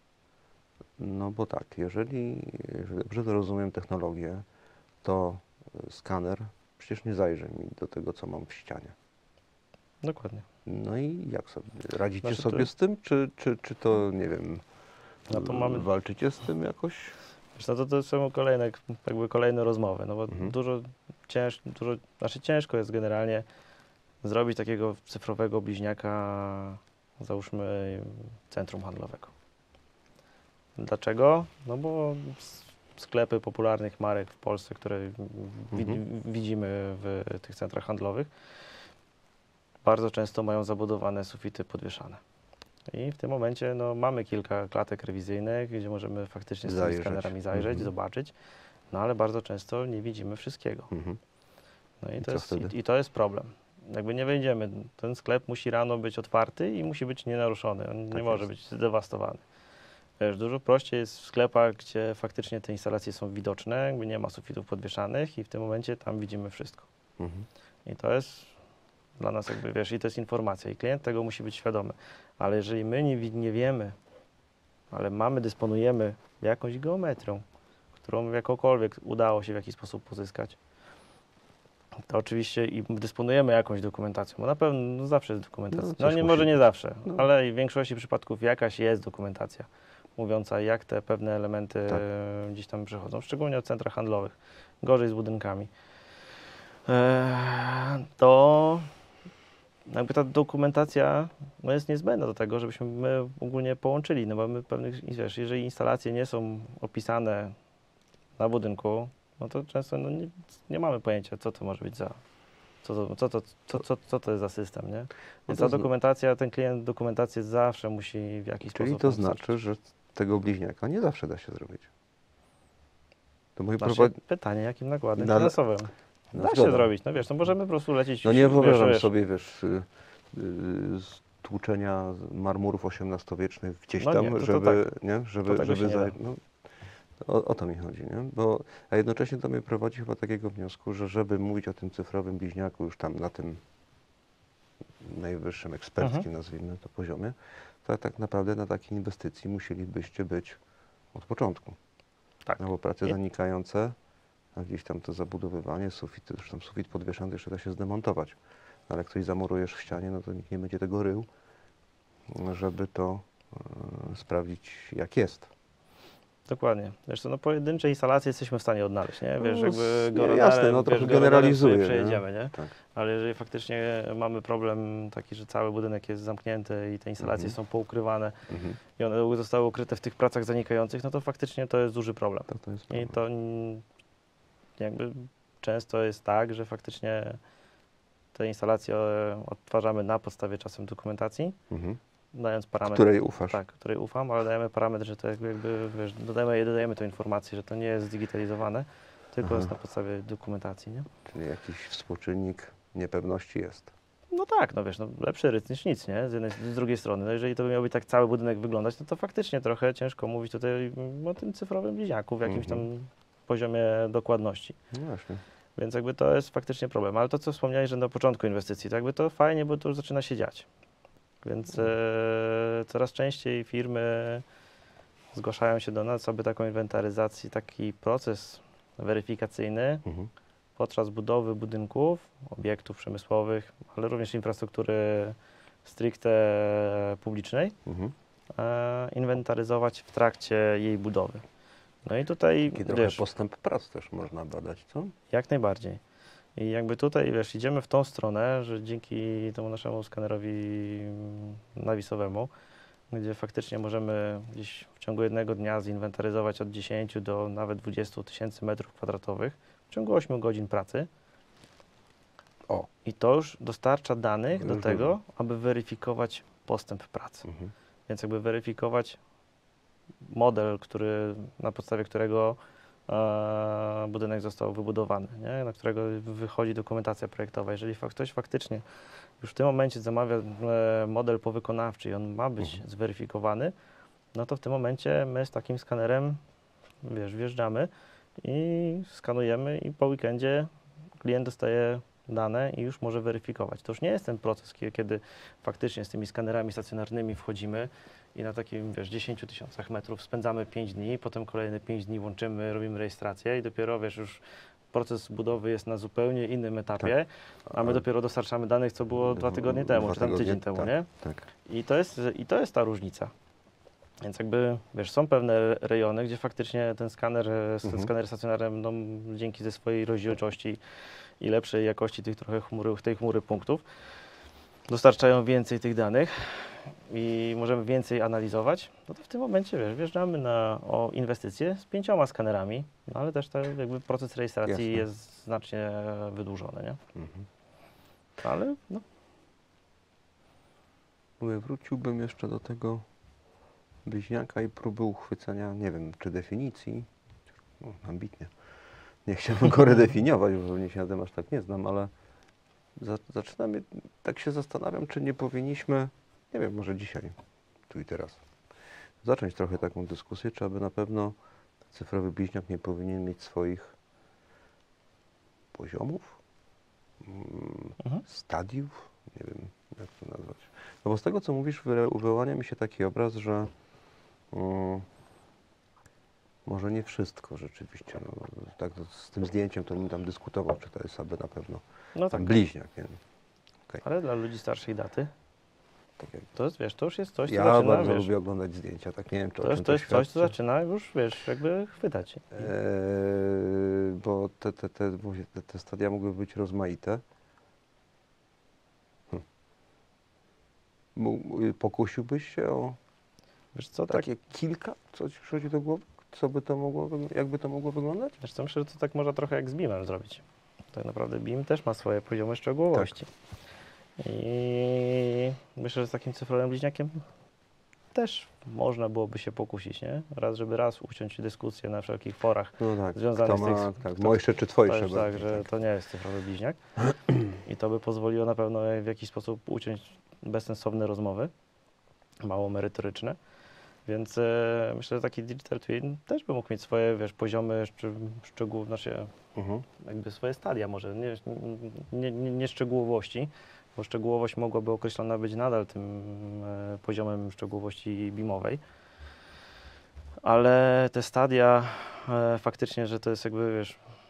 no bo tak, jeżeli, jeżeli dobrze rozumiem technologię, to e, skaner przecież nie zajrzy mi do tego, co mam w ścianie. Dokładnie. No i jak sobie? Radzicie Znaczy to- sobie z tym, czy, czy, czy to, nie wiem, No to mamy- walczycie z tym jakoś? Wiesz, no to, to są kolejne, jakby kolejne rozmowy, no bo Mhm. dużo, cięż, dużo, znaczy ciężko jest generalnie zrobić takiego cyfrowego bliźniaka, załóżmy, centrum handlowego. Dlaczego? No bo s- sklepy popularnych marek w Polsce, które wi- Mhm. widzimy w tych centrach handlowych, bardzo często mają zabudowane sufity podwieszane. I w tym momencie no, mamy kilka klatek rewizyjnych, gdzie możemy faktycznie z tymi Zajrzeć. skanerami zajrzeć, Mhm. zobaczyć, no ale bardzo często nie widzimy wszystkiego. Mhm. No i, I to co jest, wtedy? i, i to jest problem. Jakby nie wejdziemy, ten sklep musi rano być otwarty i musi być nienaruszony, on nie Tak może jest. być zdewastowany. Wiesz, dużo prościej jest w sklepach, gdzie faktycznie te instalacje są widoczne, jakby nie ma sufitów podwieszanych i w tym momencie tam widzimy wszystko. Mhm. I to jest dla nas jakby, wiesz, i to jest informacja i klient tego musi być świadomy. Ale jeżeli my nie, wi- nie wiemy, ale mamy, dysponujemy jakąś geometrią, którą jakąkolwiek udało się w jakiś sposób pozyskać, to oczywiście i dysponujemy jakąś dokumentacją, bo na pewno no zawsze jest dokumentacja. No, No, coś nie, musi może nie być. zawsze, No. ale w większości przypadków jakaś jest dokumentacja mówiąca, jak te pewne elementy Tak. e, gdzieś tam przechodzą, szczególnie od centrach handlowych. Gorzej z budynkami. E, to jakby ta dokumentacja no, jest niezbędna do tego, żebyśmy my ogólnie połączyli, no bo my pewnych, wiesz, jeżeli instalacje nie są opisane na budynku, no to często no, nie, nie mamy pojęcia, co to może być za, co to, co to, co, co, co to jest za system, nie? Więc to ta zna- dokumentacja, ten klient dokumentację zawsze musi w jakiś Czyli sposób to nam dostarczyć. znaczy, że tego bliźniaka nie zawsze da się zrobić. To mój Znaczy, prowadzi... pytanie, jakim nakładem No, ale- finansowym? No Da się zgoda. zrobić, no wiesz, no możemy po prostu lecieć... No nie wiesz, wyobrażam wiesz, sobie, wiesz, y, y, z tłuczenia marmurów osiemnastowiecznych gdzieś No tam, nie, to- to żeby, nie, żeby, tego się żeby nie za, da. no, o, o to mi chodzi, nie? Bo, a jednocześnie to mnie prowadzi chyba do takiego wniosku, że żeby mówić o tym cyfrowym bliźniaku już tam na tym najwyższym eksperckim, Mhm. nazwijmy to, poziomie, to tak naprawdę na takiej inwestycji musielibyście być od początku. Tak. No bo prace I- zanikające, a gdzieś tam to zabudowywanie, sufity, zresztą sufit podwieszany to jeszcze da się zdemontować. No ale jak coś zamurujesz w ścianie, no to nikt nie będzie tego rył, żeby to, e, sprawdzić jak jest. Dokładnie. Wiesz co, no pojedyncze instalacje jesteśmy w stanie odnaleźć, nie? Wiesz, No, jakby nie, go jasne, no trochę generalizuję, nie? przejedziemy, nie? Tak. Ale jeżeli faktycznie mamy problem taki, że cały budynek jest zamknięty i te instalacje Mhm. są poukrywane Mhm. i one zostały ukryte w tych pracach zanikających, no to faktycznie to jest duży problem. To, to jest I problem. to mm, jakby często jest tak, że faktycznie te instalacje e, odtwarzamy na podstawie czasem dokumentacji, Mhm. dając parametr, Której ufasz? tak, której ufam, ale dajemy parametr, że to jakby, jakby wiesz, dodajemy, dodajemy tę informację, że to nie jest zdigitalizowane, tylko Aha. jest na podstawie dokumentacji, nie? Czyli jakiś współczynnik niepewności jest. No tak, no wiesz, no lepszy ryc niż nic, nie? Z, jednej, z drugiej strony, no jeżeli to by miał być tak cały budynek wyglądać, no to faktycznie trochę ciężko mówić tutaj mm, o tym cyfrowym bliźniaku w jakimś tam Mhm. poziomie dokładności. No właśnie. Więc jakby to jest faktycznie problem. Ale to, co wspomniałeś, że na początku inwestycji, to jakby to fajnie, bo to już zaczyna się dziać. Więc e, coraz częściej firmy zgłaszają się do nas, aby taką inwentaryzację, taki proces weryfikacyjny Mhm. podczas budowy budynków, obiektów przemysłowych, ale również infrastruktury stricte publicznej, Mhm. e, inwentaryzować w trakcie jej budowy. No i tutaj, Taki trochę wiesz, postęp prac też można badać, co? jak najbardziej. I jakby tutaj, wiesz, idziemy w tą stronę, że dzięki temu naszemu skanerowi nawisowemu, gdzie faktycznie możemy gdzieś w ciągu jednego dnia zinwentaryzować od dziesięciu do nawet dwudziestu tysięcy metrów kwadratowych w ciągu ośmiu godzin pracy. O. I to już dostarcza danych To do już tego, dużo. aby weryfikować postęp pracy. Mhm. Więc jakby weryfikować model, który, na podstawie którego e, budynek został wybudowany, nie? Na którego wychodzi dokumentacja projektowa. Jeżeli fak, ktoś faktycznie już w tym momencie zamawia e, model powykonawczy i on ma być Mhm. zweryfikowany, no to w tym momencie my z takim skanerem, wiesz, wjeżdżamy i skanujemy i po weekendzie klient dostaje dane i już może weryfikować. To już nie jest ten proces, kie- kiedy faktycznie z tymi skanerami stacjonarnymi wchodzimy i na takim, wiesz, dziesięciu tysiącach metrów spędzamy pięć dni, potem kolejne pięć dni łączymy, robimy rejestrację i dopiero, wiesz, już proces budowy jest na zupełnie innym etapie, a my Ale- dopiero dostarczamy danych, co było dwa tygodnie temu, Dwa czy tam tygodnie, tydzień temu, tak, nie? Tak. I to jest, i to jest ta różnica. Więc jakby, wiesz, są pewne rejony, gdzie faktycznie ten skaner, e, Mhm. skanery stacjonarne, no, dzięki ze swojej rozdzielczości i lepszej jakości tych trochę chmury, tej chmury punktów, dostarczają więcej tych danych i możemy więcej analizować, no to w tym momencie, wiesz, wjeżdżamy na o inwestycje z pięcioma skanerami, no ale też ten jakby proces rejestracji Jasne. jest znacznie wydłużony, nie? Mhm. Ale no, Mówię, wróciłbym jeszcze do tego bliźniaka i próby uchwycenia, nie wiem, czy definicji, no, ambitnie. Nie chciałbym go redefiniować, bo pewnie się na tym aż tak nie znam, ale za, zaczynam, je- tak się zastanawiam, czy nie powinniśmy, nie wiem, może dzisiaj, tu i teraz, zacząć trochę taką dyskusję, czy aby na pewno cyfrowy bliźniak nie powinien mieć swoich poziomów, mm, Mhm. stadiów, nie wiem jak to nazwać. No bo z tego co mówisz, wyre- wyłania mi się taki obraz, że mm, może nie wszystko rzeczywiście. No, tak z tym zdjęciem to bym tam dyskutował, czy to jest aby na pewno no tak, bliźniak. Nie? ale dla ludzi starszej daty, Tak jak to jest, wiesz, to już jest coś, co ja zaczyna, bardzo wiesz, lubię oglądać zdjęcia, tak nie wiem, czy o to jest, czym to jest coś, co świadczy. zaczyna już, wiesz, jakby chwytać. Eee, bo te, te, te, mówię, te, te stadia mogły być rozmaite. Hm. Mógł- Pokusiłbyś się o Wiesz co, tak, takie kilka? Co ci przychodzi do głowy? Co by to mogło, wyg- jakby to mogło wyglądać? wiesz co, myślę, że to tak można trochę jak z BIM-em zrobić. Tak naprawdę BIM też ma swoje poziomy szczegółowości. I myślę, że z takim cyfrowym bliźniakiem też można byłoby się pokusić, nie? Raz, żeby raz uciąć dyskusję na wszelkich forach. No tak, Związane kto z tych- ma, tak, kto- mojsze czy twojsze. To jest tak, bardziej, że to nie jest cyfrowy bliźniak. I to by pozwoliło na pewno w jakiś sposób uciąć bezsensowne rozmowy, mało merytoryczne. Więc e, myślę, że taki digital twin też by mógł mieć swoje, wiesz, poziomy szcz- szczegółów, znaczy Mhm. jakby swoje stadia może, nie, nie, nie, nie szczegółowości, bo szczegółowość mogłaby określona być nadal tym e, poziomem szczegółowości bimowej. Ale te stadia e, faktycznie, że to jest jakby, wiesz,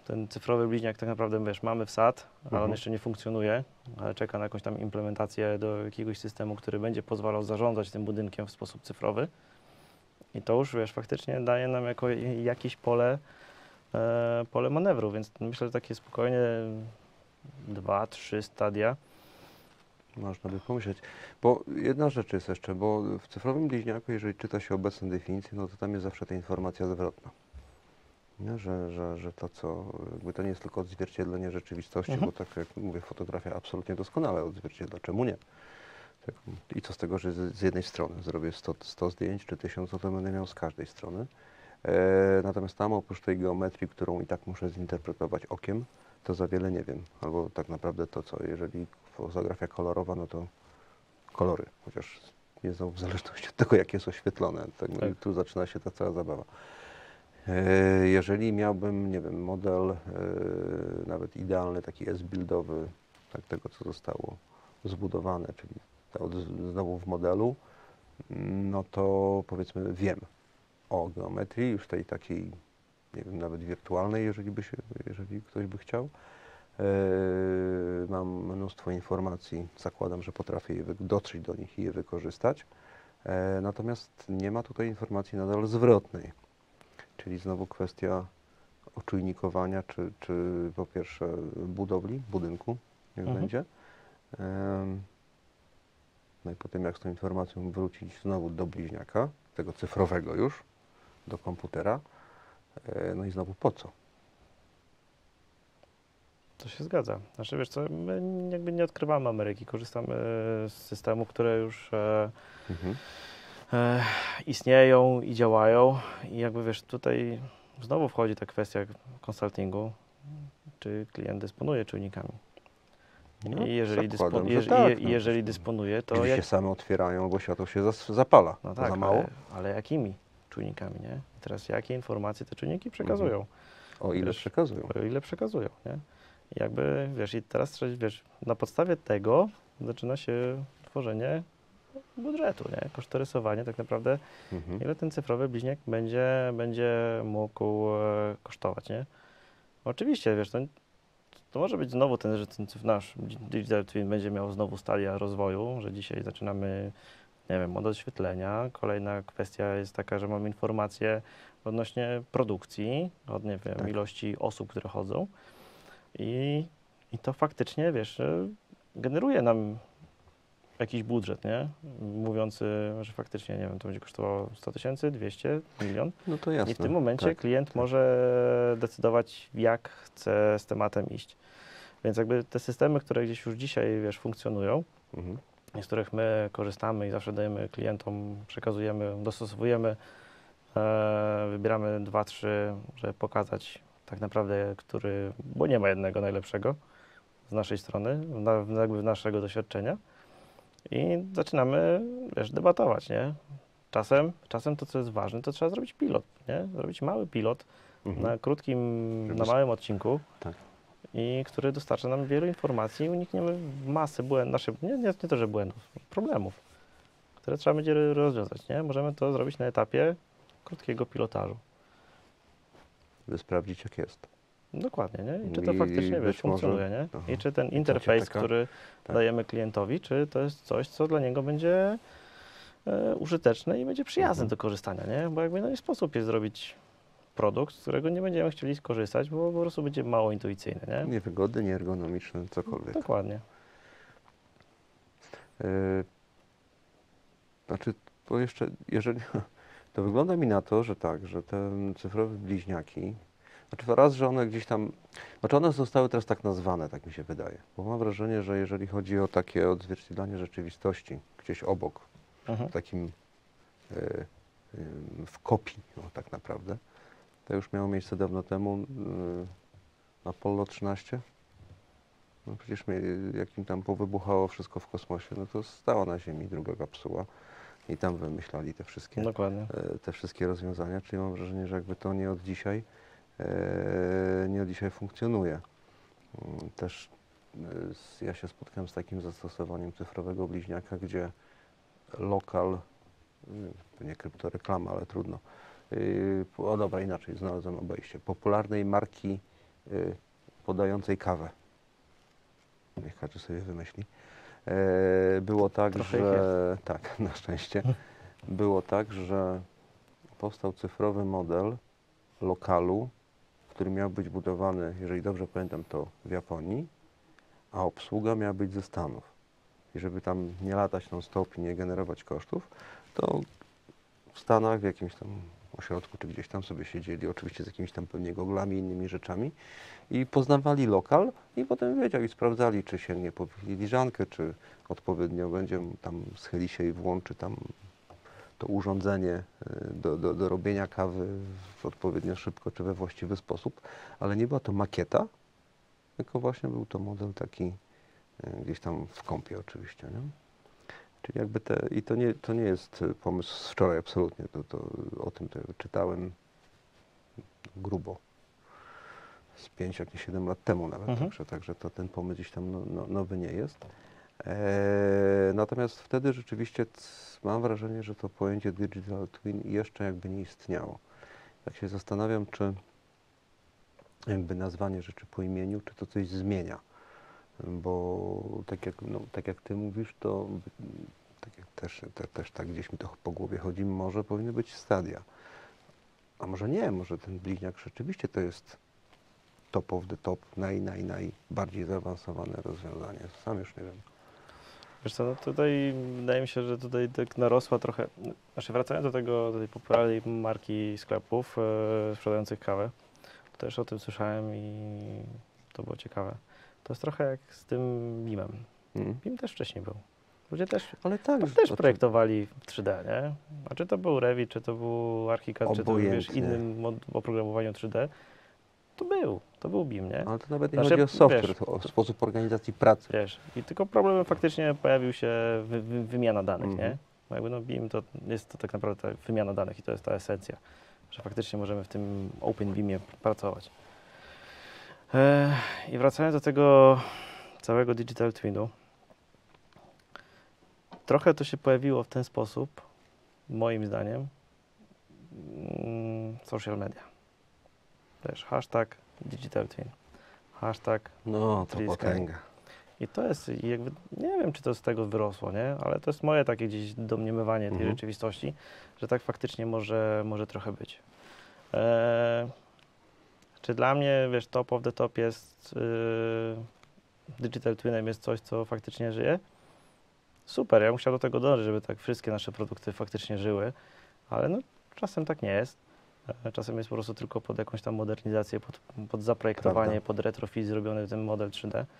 ten cyfrowy bliźniak tak naprawdę, wiesz, mamy wsad, ale Mhm. on jeszcze nie funkcjonuje, ale czeka na jakąś tam implementację do jakiegoś systemu, który będzie pozwalał zarządzać tym budynkiem w sposób cyfrowy. I to już, wiesz, faktycznie daje nam jako jakieś pole, e, pole manewru, więc myślę, że takie spokojnie dwa, trzy stadia. Można by pomyśleć. Bo jedna rzecz jest jeszcze, bo w cyfrowym bliźniaku, jeżeli czyta się obecne definicje, no to tam jest zawsze ta informacja zwrotna. Nie? Że, że, że to, co, jakby to nie jest tylko odzwierciedlenie rzeczywistości, Mhm. bo tak jak mówię, fotografia absolutnie doskonale odzwierciedla. Czemu nie? Tak, i co z tego, że z, z jednej strony zrobię sto, sto zdjęć czy tysiąc, no to będę miał z każdej strony. E, natomiast tam oprócz tej geometrii, którą i tak muszę zinterpretować okiem, to za wiele nie wiem. Albo tak naprawdę to, co jeżeli fotografia kolorowa, no to kolory, chociaż nie znowu w zależności od tego, jak jest oświetlone. Tak, no i Tak. tu zaczyna się ta cała zabawa. E, jeżeli miałbym, nie wiem, model e, nawet idealny, taki S-buildowy, tak, tego, co zostało zbudowane, czyli to od, znowu w modelu, no to powiedzmy wiem o geometrii, już tej takiej, nie wiem, nawet wirtualnej, jeżeli, by się, jeżeli ktoś by chciał. Yy, mam mnóstwo informacji, zakładam, że potrafię je wy- dotrzeć do nich i je wykorzystać. Yy, natomiast nie ma tutaj informacji nadal zwrotnej, czyli znowu kwestia oczujnikowania, czy, czy po pierwsze budowli, budynku, niech Mhm. będzie. Yy, no i potem jak z tą informacją wrócić znowu do bliźniaka, tego cyfrowego już, do komputera. Yy, no i znowu po co? To się zgadza. Znaczy, wiesz co, my jakby nie odkrywamy Ameryki, korzystamy z systemów, które już e, Mhm. e, istnieją i działają i jakby, wiesz, tutaj znowu wchodzi ta kwestia konsultingu, czy klient dysponuje czujnikami. No, I jeżeli, zakładam, dyspo, że jeż, tak, i, no, jeżeli zresztą dysponuje, to drzwi jak, się same otwierają, bo światło się zas- zapala. no To tak, za mało? ale, ale jakimi czujnikami, nie? I teraz jakie informacje te czujniki przekazują? O ile wiesz, przekazują. O ile przekazują, nie? I jakby, wiesz, i teraz, trzeba- wiesz, na podstawie tego zaczyna się tworzenie budżetu, nie? Kosztorysowanie tak naprawdę, Mhm. ile ten cyfrowy bliźniak będzie, będzie mógł e, kosztować, nie? Oczywiście, wiesz, to, to może być znowu ten, że ten cyf- nasz Digital Twin będzie miał znowu stadia rozwoju, że dzisiaj zaczynamy, nie wiem, od oświetlenia. Kolejna kwestia jest taka, że mamy informacje odnośnie produkcji, od, nie wiem, Tak. ilości osób, które chodzą. I, I to faktycznie, wiesz, e, generuje nam jakiś budżet, nie? Mówiący, że faktycznie, nie wiem, to będzie kosztowało sto tysięcy, dwieście, milion. No to jasne. I w tym momencie tak. klient tak. może decydować, jak chce z tematem iść. Więc jakby te systemy, które gdzieś już dzisiaj, wiesz, funkcjonują, Mhm. z których my korzystamy i zawsze dajemy klientom, przekazujemy, dostosowujemy, e, wybieramy dwa, trzy, żeby pokazać tak naprawdę, który, bo nie ma jednego najlepszego z naszej strony, na, jakby naszego doświadczenia i zaczynamy, wiesz, debatować, nie? Czasem, czasem to, co jest ważne, to trzeba zrobić pilot, nie? Zrobić mały pilot Mhm. na krótkim, Żeby na s- małym odcinku, tak. i który dostarcza nam wielu informacji i unikniemy masy błędów, znaczy, nie, nie, nie to, że błędów, problemów, które trzeba będzie ro- rozwiązać, nie? Możemy to zrobić na etapie krótkiego pilotażu. By sprawdzić, jak jest. Dokładnie, nie? I czy to I faktycznie, wiesz, być może- funkcjonuje, nie? aha. I czy ten I co cię interfejs, taka- który tak. dajemy klientowi, czy to jest coś, co dla niego będzie e, użyteczne i będzie przyjazne Mhm. do korzystania, nie? Bo jakby no nie sposób jest zrobić produkt, z którego nie będziemy chcieli skorzystać, bo po prostu będzie mało intuicyjny, nie? Niewygodny, nieergonomiczny, cokolwiek. Dokładnie. E, znaczy, bo jeszcze, jeżeli, to wygląda mi na to, że tak, że te cyfrowe bliźniaki, znaczy to raz, że one gdzieś tam, znaczy one zostały teraz tak nazwane, tak mi się wydaje, bo mam wrażenie, że jeżeli chodzi o takie odzwierciedlanie rzeczywistości gdzieś obok, Mhm. w takim, e, e, w kopii, no, tak naprawdę, to już miało miejsce dawno temu e, Apollo trzynaście. No przecież mnie, jak im tam powybuchało wszystko w kosmosie, no to stała na Ziemi druga kapsuła i tam wymyślali te wszystkie, Dokładnie. e, te wszystkie rozwiązania, czyli mam wrażenie, że jakby to nie od dzisiaj, e, nie od dzisiaj funkcjonuje. Mm, Też e, s- ja się spotkałem z takim zastosowaniem cyfrowego bliźniaka, gdzie lokal, y, to nie kryptoreklama, ale trudno. Yy, O dobra, inaczej, znalazłem obejście. Popularnej marki y, podającej kawę. Niech każdy sobie wymyśli. E, było tak, Trochę ich że... Tak, na szczęście. Było tak, że powstał cyfrowy model lokalu, który miał być budowany, jeżeli dobrze pamiętam, to w Japonii, a obsługa miała być ze Stanów. I żeby tam nie latać non-stop i nie generować kosztów, to w Stanach, w jakimś tam ośrodku, czy gdzieś tam sobie siedzieli, oczywiście z jakimiś tam pewnie goglami i innymi rzeczami i poznawali lokal i potem wiedział i sprawdzali, czy sięgnie po filiżankę, czy odpowiednio będzie tam schyli się i włączy tam to urządzenie y, do, do, do robienia kawy w odpowiednio szybko, czy we właściwy sposób, ale nie była to makieta, tylko właśnie był to model taki y, gdzieś tam w kąpie oczywiście, nie? Czyli jakby te, i to nie, to nie jest pomysł z wczoraj absolutnie, to, to o tym to czytałem grubo z pięć, jak nie siedem lat temu nawet, Mhm. także, także to ten pomysł gdzieś tam no, no, nowy nie jest. Eee, natomiast wtedy rzeczywiście c, mam wrażenie, że to pojęcie Digital Twin jeszcze jakby nie istniało. Tak się zastanawiam, czy jakby nazwanie rzeczy po imieniu, czy to coś zmienia. Bo tak jak, no, tak jak ty mówisz, to tak jak też, te, też tak gdzieś mi to po głowie chodzi, może powinny być stadia. A może nie, może ten bliźniak rzeczywiście to jest top of the top, naj, naj, najbardziej zaawansowane rozwiązanie. Sam już nie wiem. Wiesz co, no tutaj wydaje mi się, że tutaj tak narosła trochę, znaczy wracając do tego, do tej popularnej marki sklepów e, sprzedających kawę, też o tym słyszałem i to było ciekawe. To jest trochę jak z tym BIM-em. Mm. BIM też wcześniej był. Ludzie też, Ale tak, też że- projektowali w trzy D, nie? A czy to był Revit, czy to był ArchiCAD, czy to był wiesz, Obojętnie. innym mod- oprogramowaniu trzy D, to był, to był BIM, nie? ale to nawet nie Znaczy, chodzi o software, wiesz, to o sposób organizacji pracy. Wiesz, i tylko problemem faktycznie pojawił się wy, wy, wymiana danych, Mhm. nie? Bo jakby no BIM to jest to tak naprawdę ta wymiana danych i to jest ta esencja, że faktycznie możemy w tym Open BIMie pracować. E, I wracając do tego całego Digital Twinu, trochę to się pojawiło w ten sposób, moim zdaniem, mm, social media. Wiesz, hashtag Digital Twin, hashtag No, to Czyli potęga. I to jest, i jakby, nie wiem, czy to z tego wyrosło, nie? Ale to jest moje takie gdzieś domniemywanie tej Mhm. rzeczywistości, że tak faktycznie może, może trochę być. Eee, czy dla mnie, wiesz, top of the top jest yy, Digital Twinem jest coś, co faktycznie żyje? Super, ja bym chciał do tego dążyć, żeby tak wszystkie nasze produkty faktycznie żyły, ale no czasem tak nie jest. E, Czasem jest po prostu tylko pod jakąś tam modernizację, pod, pod zaprojektowanie, Prawda. pod retrofit zrobiony ten model trzy D. Eee,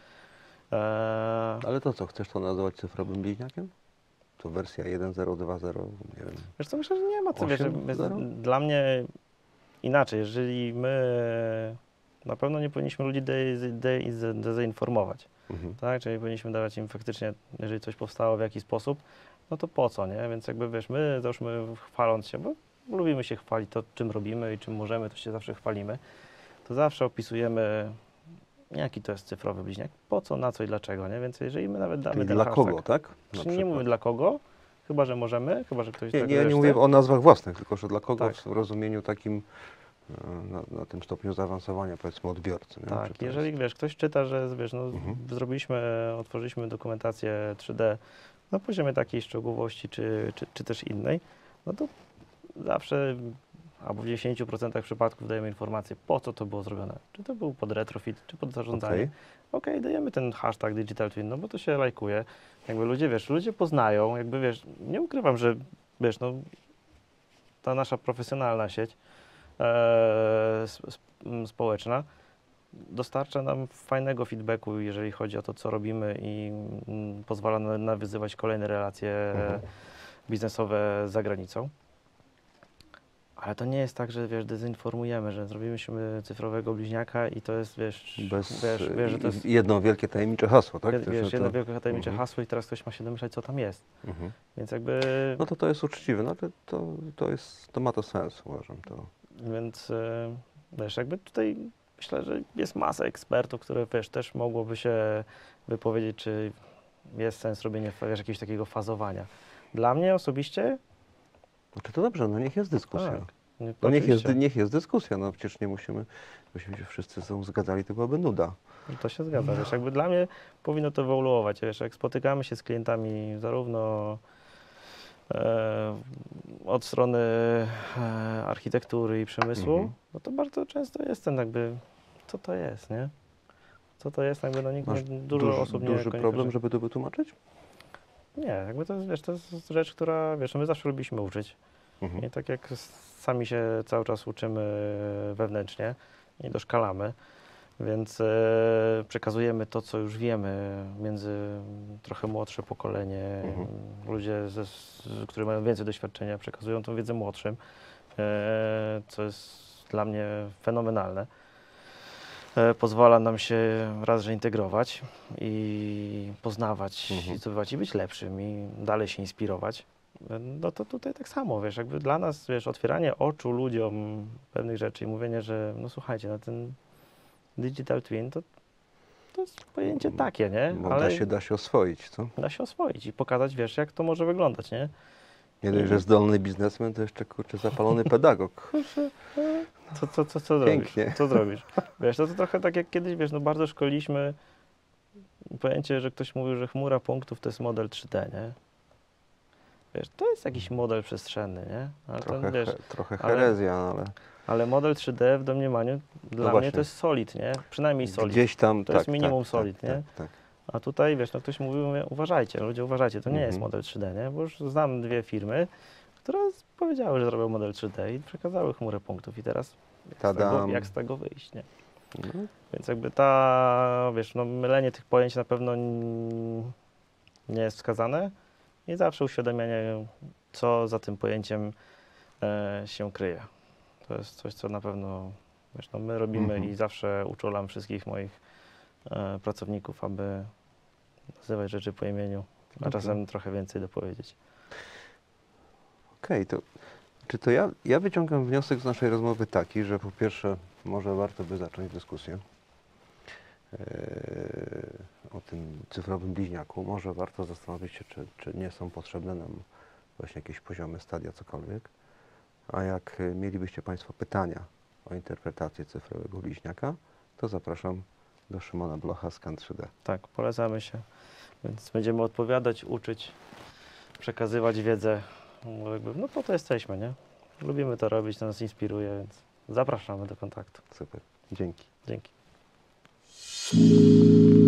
Ale to co, chcesz to nazywać cyfrowym bliźniakiem? To wersja jeden zero dwa zero, nie wiem. Wiesz co, myślę, że nie ma co, wiesz, osiem jest, zero? dla mnie inaczej, jeżeli my na pewno nie powinniśmy ludzi de, de, de, dezinformować, Mhm. tak, czyli powinniśmy dawać im faktycznie, jeżeli coś powstało w jakiś sposób, no to po co, nie, więc jakby wiesz, my załóżmy chwaląc się, bo lubimy się chwalić to, czym robimy i czym możemy, to się zawsze chwalimy, to zawsze opisujemy, jaki to jest cyfrowy bliźniak, po co, na co i dlaczego, nie, więc jeżeli my nawet damy Czyli ten dla hashtag, kogo, tak? Na czyli nie przykład. mówię dla kogo, chyba, że możemy, chyba, że ktoś Nie, tak nie, ja nie wiesz, mówię chce. o nazwach własnych, tylko że dla kogo Tak. w rozumieniu takim, e, na, na tym stopniu zaawansowania, powiedzmy, odbiorcy. Nie? Czy Tak, to jeżeli jest... wiesz, ktoś czyta, że wiesz, no, Mhm. zrobiliśmy, otworzyliśmy dokumentację trzy D na poziomie takiej szczegółowości czy, czy, czy też innej, no to zawsze albo w dziesięciu procentach przypadków dajemy informację, po co to było zrobione. Czy to był pod retrofit, czy pod zarządzanie. Okej. Okej, dajemy ten hashtag Digital Twin, no bo to się lajkuje. Jakby ludzie, wiesz, ludzie poznają, jakby wiesz, nie ukrywam, że wiesz, no ta nasza profesjonalna sieć e, sp- sp- społeczna dostarcza nam fajnego feedbacku, jeżeli chodzi o to, co robimy i mm, pozwala na- nawiązywać kolejne relacje Mhm. biznesowe za granicą. Ale to nie jest tak, że wiesz, dezinformujemy, że zrobiliśmy cyfrowego bliźniaka i to jest, wiesz, Bez, wiesz, wiesz że to jest jedno wielkie tajemnicze hasło, tak? wiesz, To, wiesz, że to- jedno wielkie tajemnicze Mhm. hasło i teraz ktoś ma się domyślać, co tam jest. Mhm. Więc jakby, No to to jest uczciwe, no to, to, to, jest, to ma to sens, uważam. To. więc e, wiesz, jakby tutaj myślę, że jest masa ekspertów, które wiesz, też mogłoby się wypowiedzieć, czy jest sens robienia wiesz, jakiegoś takiego fazowania. Dla mnie osobiście Znaczy to dobrze, no niech jest dyskusja. tak. Nie, No niech jest, oczywiście. niech jest dyskusja, no przecież nie musimy, byśmy się wszyscy ze sobą zgadzali, to byłaby nuda. To się zgadza, wiesz, jakby dla mnie powinno to ewoluować, wiesz, jak spotykamy się z klientami zarówno e, od strony e, architektury i przemysłu, Mhm. no to bardzo często jest ten jakby, co to jest, nie? Co to jest, jakby no nikt, Masz nie, dużo duży, osób nie duży koniecznie- problem, żeby to wytłumaczyć? Nie, jakby to jest, wiesz, to jest rzecz, która, wiesz, no my zawsze lubiliśmy uczyć. Mhm. I tak jak sami się cały czas uczymy wewnętrznie i doszkalamy, więc e, przekazujemy to, co już wiemy między trochę młodsze pokolenie, Mhm. ludzie, ze, z, którzy mają więcej doświadczenia, przekazują tą wiedzę młodszym, e, co jest dla mnie fenomenalne. E, pozwala nam się raz, że integrować i poznawać, Mhm. i zdobywać, i być lepszym, i dalej się inspirować. No to tutaj tak samo, wiesz, jakby dla nas, wiesz, otwieranie oczu ludziom pewnych rzeczy i mówienie, że no słuchajcie, no ten digital twin to, to jest pojęcie takie, nie? Bo Ale da się, da się oswoić, co? da się oswoić i pokazać, wiesz, jak to może wyglądać, nie? Nie dość, że zdolny biznesmen, to jeszcze kurczę zapalony pedagog. Co, co, co, co zrobisz? Pięknie. Co zrobisz? Wiesz, to, to trochę tak jak kiedyś, wiesz, no bardzo szkoliliśmy pojęcie, że ktoś mówił, że chmura punktów to jest model trzy D, nie? Wiesz, to jest jakiś model przestrzenny, nie? Ale, Trochę, ten, wiesz, he, trochę ale- herezja, no ale ale model trzy D w domniemaniu dla mnie właśnie. to jest solid, nie? Przynajmniej solid. gdzieś tam... To tak, jest minimum tak, solid, tak, nie? Tak, tak. A tutaj, wiesz, no ktoś mówił, mówię, uważajcie, ludzie uważajcie, to nie jest Mhm. model trzy D, nie? Bo już znam dwie firmy, które powiedziały, że zrobią model trzy D i przekazały chmurę punktów i teraz jak z, tego, Tadam. jak z tego wyjść, nie? No, Więc jakby ta, wiesz, no mylenie tych pojęć na pewno n- nie jest wskazane i zawsze uświadamianie, co za tym pojęciem e, się kryje. To jest coś, co na pewno, wiesz, no my robimy Mhm. i zawsze uczulam wszystkich moich e, pracowników, aby nazywać rzeczy po imieniu, a Dobrze. czasem trochę więcej dopowiedzieć. Okej, to czy to ja, ja wyciągam wniosek z naszej rozmowy taki, że po pierwsze może warto by zacząć dyskusję yy, o tym cyfrowym bliźniaku. Może warto zastanowić się, czy, czy nie są potrzebne nam właśnie jakieś poziomy, stadia, cokolwiek. A jak y, mielibyście Państwo pytania o interpretację cyfrowego bliźniaka, to zapraszam do Szymona Blocha z Scan trzy D. Tak, polecamy się, więc będziemy odpowiadać, uczyć, przekazywać wiedzę. No, jakby, no po to jesteśmy, nie? Lubimy to robić, to nas inspiruje, więc zapraszamy do kontaktu. Super. Dzięki. Dzięki.